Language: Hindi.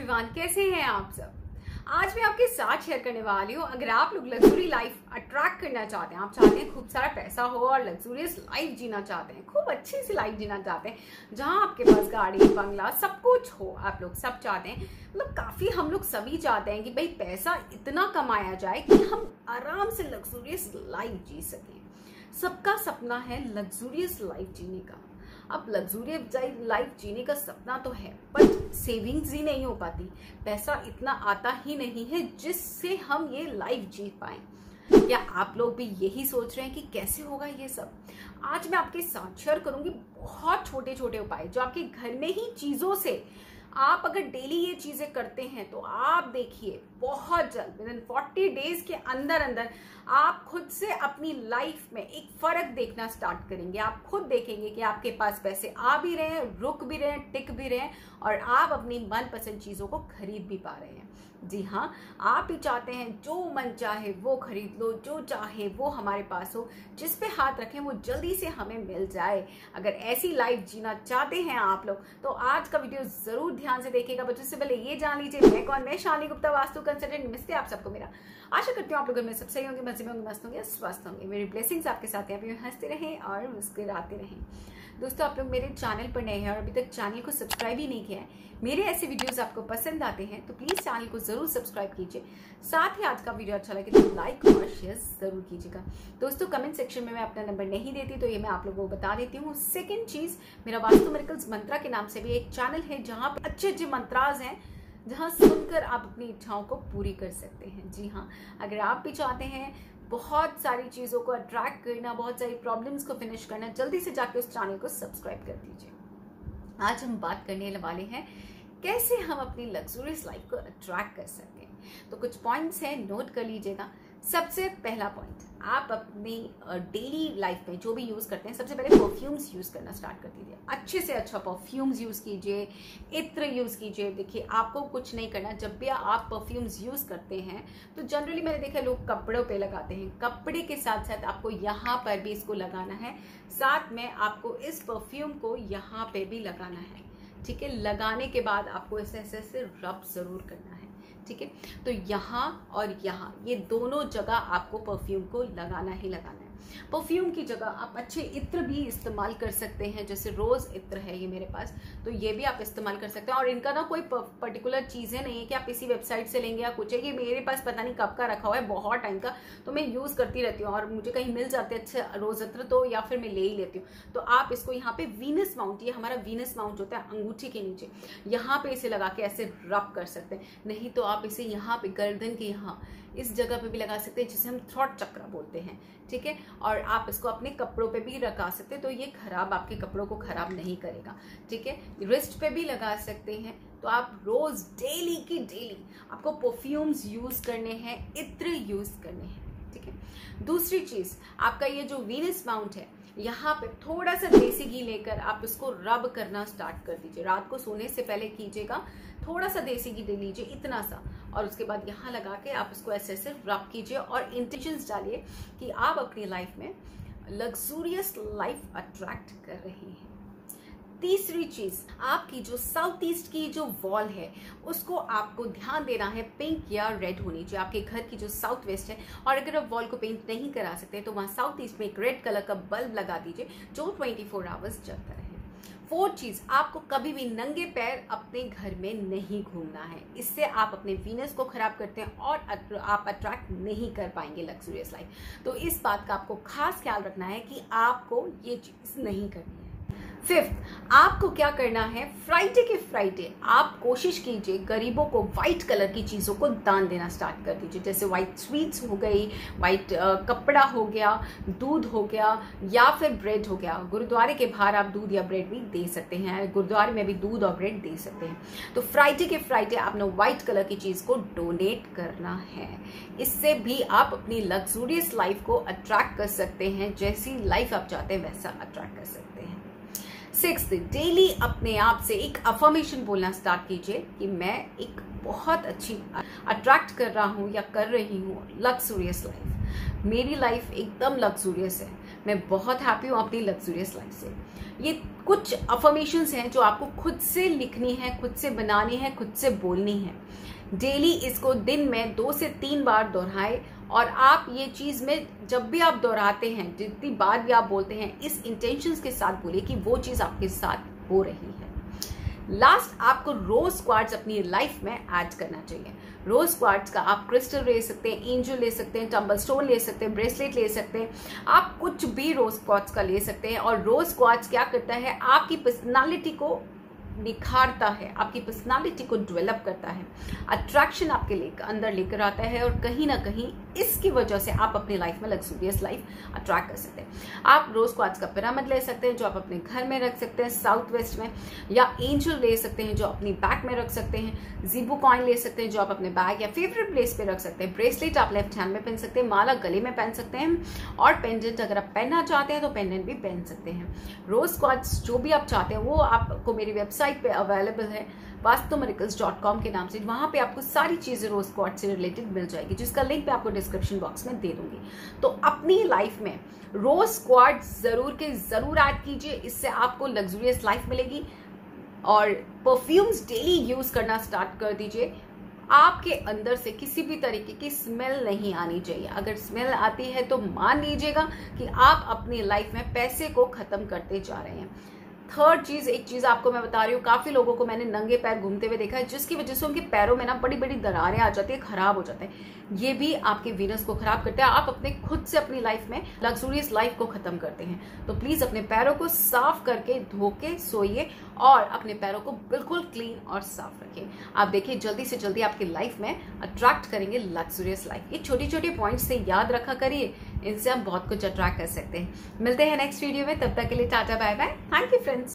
एवरीवन, कैसे हैं आप सब। आज मैं आपके साथ शेयर करने वाली हूँ, अगर आप लोग लग्जरी लाइफ अट्रैक्ट करना चाहते हैं, आप चाहते हैं खूब सारा पैसा हो और लग्जरियस लाइफ जीना चाहते हैं, खूब अच्छी सी लाइफ जीना चाहते हैं, जहाँ आपके पास गाड़ी बंगला सब कुछ हो, आप लोग सब चाहते हैं, मतलब काफी हम लोग सभी चाहते हैं कि भाई पैसा इतना कमाया जाए कि हम आराम से लग्जरियस लाइफ जी सकें। सबका सपना है लग्जरियस लाइफ जीने का। अब लग्जरियस लाइफ जीने का सपना तो है, पर सेविंग्स ही नहीं हो पाती, पैसा इतना आता ही नहीं है जिससे हम ये लाइफ जी पाए। क्या आप लोग भी यही सोच रहे हैं कि कैसे होगा ये सब? आज मैं आपके साथ शेयर करूंगी बहुत छोटे छोटे उपाय जो आपके घर में ही चीजों से आप अगर डेली ये चीजें करते हैं तो आप देखिए बहुत जल्द विद इन 40 डेज के अंदर अंदर आप खुद से अपनी लाइफ में एक फर्क देखना स्टार्ट करेंगे। आप खुद देखेंगे कि आपके पास पैसे आ भी रहे हैं, रुक भी रहे हैं, टिक भी रहे हैं और आप अपनी मनपसंद चीजों को खरीद भी पा रहे हैं। जी हाँ, आप ही चाहते हैं जो मन चाहे वो खरीद लो, जो चाहे वो हमारे पास हो, जिस पे हाथ रखें वो जल्दी से हमें मिल जाए। अगर ऐसी लाइफ जीना चाहते हैं आप लोग तो आज का वीडियो जरूर ध्यान से देखिएगा। बट उससे पहले ये जान लीजिए मैं कौन, मैं शालिनी गुप्ता, वास्तु कंसल्टेंट। नमस्ते आप सबको मेरा। आशा करती हूँ आप लोग में सब सही होंगे, मजे में होंगे, मस्त होंगे, स्वस्थ होंगे। मेरी ब्लेसिंग्स आपके साथ हैं, हंसते रहें और मुस्कुराते रहें। दोस्तों, आप लोग मेरे चैनल पर नए हैं और अभी तक चैनल को सब्सक्राइब ही नहीं किया है, मेरे ऐसे वीडियोस आपको पसंद आते हैं तो प्लीज चैनल को जरूर सब्सक्राइब कीजिए। साथ ही आज का वीडियो अच्छा लगे तो लाइक और शेयर जरूर कीजिएगा। दोस्तों, कमेंट सेक्शन में मैं अपना नंबर नहीं देती तो ये मैं आप लोगों को बता देती हूँ। सेकंड चीज, मेरा वास्तु मिरेकल्स मंत्रा के नाम से भी एक चैनल है जहाँ पे अच्छे अच्छे मंत्राज हैं, जहाँ सुनकर आप अपनी इच्छाओं को पूरी कर सकते हैं। जी हाँ, अगर आप भी चाहते हैं बहुत सारी चीजों को अट्रैक्ट करना, बहुत सारी प्रॉब्लम्स को फिनिश करना, जल्दी से जाके उस चैनल को सब्सक्राइब कर दीजिए। आज हम बात करने वाले हैं कैसे हम अपनी लग्जरियस लाइफ को अट्रैक्ट कर सकते हैं। तो कुछ पॉइंट्स हैं, नोट कर लीजिएगा। सबसे पहला पॉइंट, आप अपनी डेली लाइफ में जो भी यूज करते हैं, सबसे पहले परफ्यूम्स यूज करना स्टार्ट कर दीजिए। अच्छे से अच्छा परफ्यूम्स यूज कीजिए, इत्र यूज कीजिए। देखिए, आपको कुछ नहीं करना। जब भी आप परफ्यूम्स यूज करते हैं तो जनरली मैंने देखा लोग कपड़ों पे लगाते हैं, कपड़े के साथ साथ आपको यहाँ पर भी इसको लगाना है, साथ में आपको इस परफ्यूम को यहाँ पे भी लगाना है। ठीक है, लगाने के बाद आपको ऐसे ऐसे रब जरूर करना है। ठीक है, तो यहाँ और यहाँ ये दोनों जगह आपको परफ्यूम को लगाना ही लगाना है। परफ्यूम की जगह आप अच्छे इत्र भी इस्तेमाल कर सकते हैं, जैसे रोज इत्र है ये मेरे पास, तो ये भी आप इस्तेमाल कर सकते हैं। और इनका ना कोई पर्टिकुलर चीजें नहीं है कि आप इसी वेबसाइट से लेंगे या कुछ है। ये मेरे पास पता नहीं कब का रखा हुआ है, बहुत टाइम का, तो मैं यूज करती रहती हूँ और मुझे कहीं मिल जाते हैं अच्छे रोज इत्र, तो या फिर मैं ले ही लेती हूँ। तो आप इसको यहाँ पे वीनस माउंट, ये हमारा वीनस माउंट होता है अंगूठी के नीचे, यहाँ पे इसे लगा के ऐसे रब कर सकते हैं। नहीं तो आप इसे यहाँ पे गर्दन के यहाँ इस जगह पे भी लगा सकते हैं, जिसे हम थ्रॉट चक्र बोलते हैं। ठीक है, और आप इसको अपने कपड़ों पे भी लगा सकते हैं, तो ये खराब, आपके कपड़ों को खराब नहीं करेगा। ठीक है, रिस्ट पे भी लगा सकते हैं। तो आप रोज डेली की डेली आपको परफ्यूम्स यूज करने हैं, इत्र यूज करने हैं। ठीक है, दूसरी चीज, आपका ये जो वीनस माउंट है, यहाँ पे थोड़ा सा देसी घी लेकर आप इसको रब करना स्टार्ट कर दीजिए। रात को सोने से पहले कीजिएगा, थोड़ा सा देसी घी ले लीजिए, इतना सा, और उसके बाद यहाँ लगा के आप इसको ऐसे ऐसे रब कीजिए और इंटेंशंस डालिए कि आप अपनी लाइफ में लग्जरियस लाइफ अट्रैक्ट कर रहे हैं। तीसरी चीज, आपकी जो साउथ ईस्ट की जो वॉल है उसको आपको ध्यान देना है, पिंक या रेड होनी चाहिए आपके घर की जो साउथ वेस्ट है। और अगर आप वॉल को पेंट नहीं करा सकते तो वहां साउथ ईस्ट में एक रेड कलर का बल्ब लगा दीजिए जो 24 आवर्स जलता रहे। फोर्थ चीज, आपको कभी भी नंगे पैर अपने घर में नहीं घूमना है, इससे आप अपने वीनस को खराब करते हैं और आप अट्रैक्ट नहीं कर पाएंगे लग्जरियस लाइफ। तो इस बात का आपको खास ख्याल रखना है कि आपको ये चीज नहीं करनी है। फिफ्थ, आपको क्या करना है, फ्राइडे के फ्राइडे आप कोशिश कीजिए गरीबों को व्हाइट कलर की चीज़ों को दान देना स्टार्ट कर दीजिए, जैसे व्हाइट स्वीट्स हो गई, व्हाइट कपड़ा हो गया, दूध हो गया या फिर ब्रेड हो गया। गुरुद्वारे के बाहर आप दूध या ब्रेड भी दे सकते हैं, गुरुद्वारे में भी दूध और ब्रेड दे सकते हैं। तो फ्राइडे के फ्राइडे आपने व्हाइट कलर की चीज़ को डोनेट करना है। इससे भी आप अपनी लग्जरियस लाइफ को अट्रैक्ट कर सकते हैं, जैसी लाइफ आप चाहते हैं वैसा अट्रैक्ट कर सकते हैं। सिक्स्थ, डेली अपने आप से एक अफर्मेशन बोलना स्टार्ट कीजिए कि मैं एक बहुत अच्छी अट्रैक्ट कर रहा हूँ या कर रही हूँ लग्जरियस लाइफ। मेरी लाइफ एकदम लग्जरियस है, मैं बहुत हैप्पी हूँ अपनी लग्जूरियस लाइफ से। ये कुछ अफर्मेशंस हैं जो आपको खुद से लिखनी है, खुद से बनानी है, खुद से बोलनी है। डेली इसको दिन में 2 से 3 बार दोहराएं और आप ये चीज में जब भी आप दोहराते हैं, जितनी बार भी आप बोलते हैं, इस इंटेंशंस के साथ बोले कि वो चीज आपके साथ हो रही है। लास्ट, आपको रोज स्क्वाड्स अपनी लाइफ में ऐड करना चाहिए। रोज स्क्वाड्स का आप क्रिस्टल ले सकते हैं, एंजल ले सकते हैं, टम्बल स्टोन ले सकते हैं, ब्रेसलेट ले सकते हैं, आप कुछ भी रोज स्क्वाड्स का ले सकते हैं। और रोज स्क्वाड्स क्या करता है, आपकी पर्सनालिटी को निखारता है, आपकी पर्सनालिटी को डेवलप करता है, अट्रैक्शन आपके अंदर लेकर आता है और कहीं ना कहीं इसकी वजह से आप अपनी लाइफ में लग्जूरियस लाइफ अट्रैक्ट कर सकते हैं। आप रोज क्वार्ट्ज का पिरामिड ले सकते हैं जो आप अपने घर में रख सकते हैं साउथ वेस्ट में, या एंजल ले सकते हैं जो अपनी बैग में रख सकते हैं, जीबू कॉइन ले सकते हैं जो आप अपने बैग या फेवरेट प्लेस पे रख सकते हैं, ब्रेसलेट आप लेफ्ट हैंड में पहन सकते हैं, माला गले में पहन सकते हैं, और पेंडेंट अगर आप पहनना चाहते हैं तो पेंडेंट भी पहन सकते हैं। रोज क्वार्ट्ज जो भी आप चाहते हैं वो आपको मेरी वेबसाइट पे अवेलेबल है vastumiracles.com के नाम से। वहां पे आपको सारी चीजें रोज क्वार्ट्ज से रिलेटेड मिल जाएगी, जिसका लिंक मैं आपको डिस्क्रिप्शन बॉक्स में दे दूंगी। तो अपनी लाइफ में रोज क्वार्ट्ज जरूर के जरूर ऐड कीजिए, इससे आपको लग्जूरियस लाइफ मिलेगी। और परफ्यूम्स डेली यूज करना स्टार्ट कर दीजिए। आपके अंदर से किसी भी तरीके की स्मेल नहीं आनी चाहिए। अगर स्मेल आती है तो मान लीजिएगा कि आप अपनी लाइफ में पैसे को खत्म करते जा रहे हैं। थर्ड चीज, एक चीज आपको मैं बता रही हूँ, काफी लोगों को मैंने नंगे पैर घूमते हुए देखा है, जिसकी वजह से उनके पैरों में ना बड़ी बड़ी दरारें आ जाती है, खराब हो जाते हैं। ये भी आपके वीनस को खराब करता है। आप अपने खुद से अपनी लाइफ में लग्जूरियस लाइफ को खत्म करते हैं। तो प्लीज अपने पैरों को साफ करके धो के सोइए और अपने पैरों को बिल्कुल क्लीन और साफ रखिए। आप देखिए जल्दी से जल्दी आपकी लाइफ में अट्रैक्ट करेंगे लग्जूरियस लाइफ। ये छोटी छोटी पॉइंट्स से याद रखा करिए, इनसे हम बहुत कुछ अट्रैक्ट कर सकते हैं। मिलते हैं नेक्स्ट वीडियो में, तब तक के लिए tata bye bye. Thank you friends.